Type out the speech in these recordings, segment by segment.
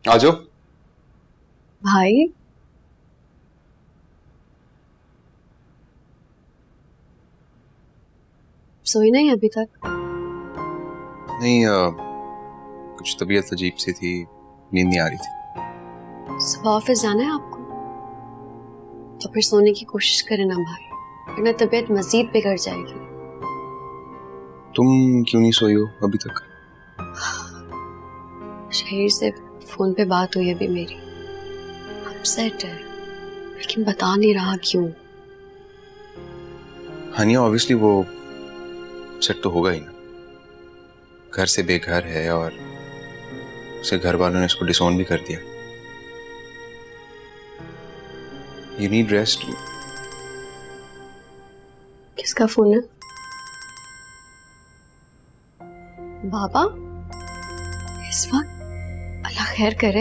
आ जाओ। भाई सोई नहीं अभी तक? नहीं, कुछ तबीयत अजीब सी थी, नींद नहीं आ रही थी। सुबह ऑफिस जाना है आपको? तो फिर सोने की कोशिश करें ना भाई, वरना तबीयत मजीद बिगड़ जाएगी। तुम क्यों नहीं सोई हो अभी तक? शहीर से फोन पे बात हुई अभी मेरी, अपसेट है लेकिन बता नहीं रहा क्यों। हानिया ऑब्वियसली वो सेट तो होगा ही ना, घर से बेघर है और उसे घर वालों ने इसको डिसोन भी कर दिया। You need rest. किसका फोन है? बाबा इस वक्त? अल्लाह खैर करे।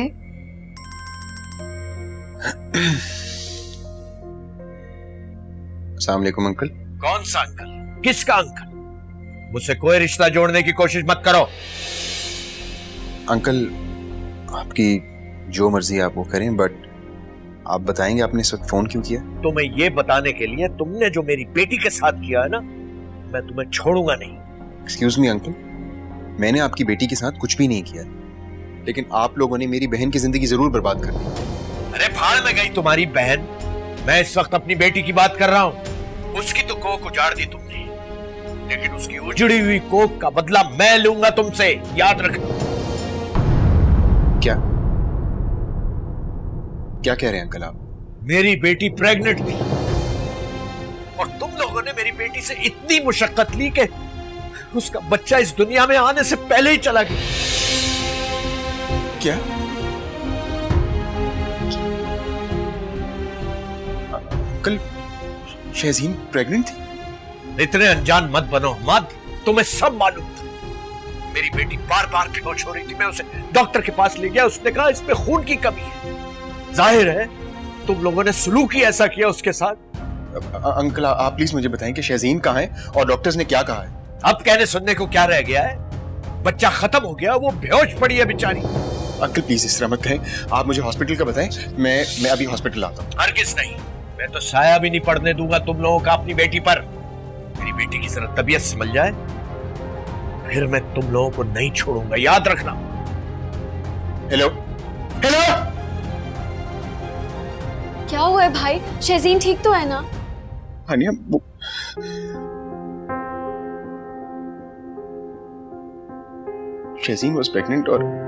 अस्सलाम वालेकुम अंकल। कौन सा अंकल? किसका अंकल? मुझसे कोई रिश्ता जोड़ने की कोशिश मत करो। अंकल आपकी जो मर्जी आप वो करें, बट आप बताएंगे आपने इस वक्त फोन क्यों किया? तुम्हें ये बताने के लिए तुमने जो मेरी बेटी के साथ किया है ना, मैं तुम्हें छोड़ूंगा नहीं। एक्सक्यूज मी अंकल, मैंने आपकी बेटी के साथ कुछ भी नहीं किया, लेकिन आप लोगों ने मेरी बहन की जिंदगी जरूर बर्बाद कर दी। अरे भाड़ में गई तुम्हारी बहन, मैं इस वक्त अपनी बेटी की बात कर रहा हूँ। उसकी तो कोख उजाड़ दी तुमने, लेकिन उसकी उजड़ी हुई कोख का बदला मैं लूंगा तुमसे, याद रखना। क्या क्या कह रहे हैं अंकल आप? मेरी बेटी प्रेग्नेंट थी और तुम लोगों ने मेरी बेटी से इतनी मुशक्कत ली कि उसका बच्चा इस दुनिया में आने से पहले ही चला गया। क्या? अंकल शहज़ीन प्रेग्नेंट थी? इतने अनजान मत बनो मत, तुम्हें सब मालूम था। मेरी बेटी बार बार बेहोश हो रही थी, मैं उसे डॉक्टर के पास ले गया, उसने कहा इसमें खून की कमी है। जाहिर है तुम लोगों ने सलूक ही ऐसा किया उसके साथ। अंकल आप प्लीज मुझे बताएं कि शहज़ीन कहाँ है और डॉक्टर्स ने क्या कहा है? अब कहने सुनने को क्या रह गया है? बच्चा खत्म हो गया, वो बेहोश पड़ी है बेचारी। अंकल प्लीज इस तरह मत कहें, आप मुझे हॉस्पिटल का बताएं, मैं अभी हॉस्पिटल आता हूँ। हरगिज़ नहीं, मैं तो साया भी नहीं पड़ने दूंगा तुम लोगों का अपनी बेटी पर। मेरी बेटी की जरा तबीयत संभल जाए, फिर मैं तुम लोगों को नहीं छोड़ूंगा, याद रखना। हेलो हेलो, क्या हुआ है भाई? शहज़ीन ठीक तो है ना? हानिया वो शहज़ीन वाज प्रेग्नेंट और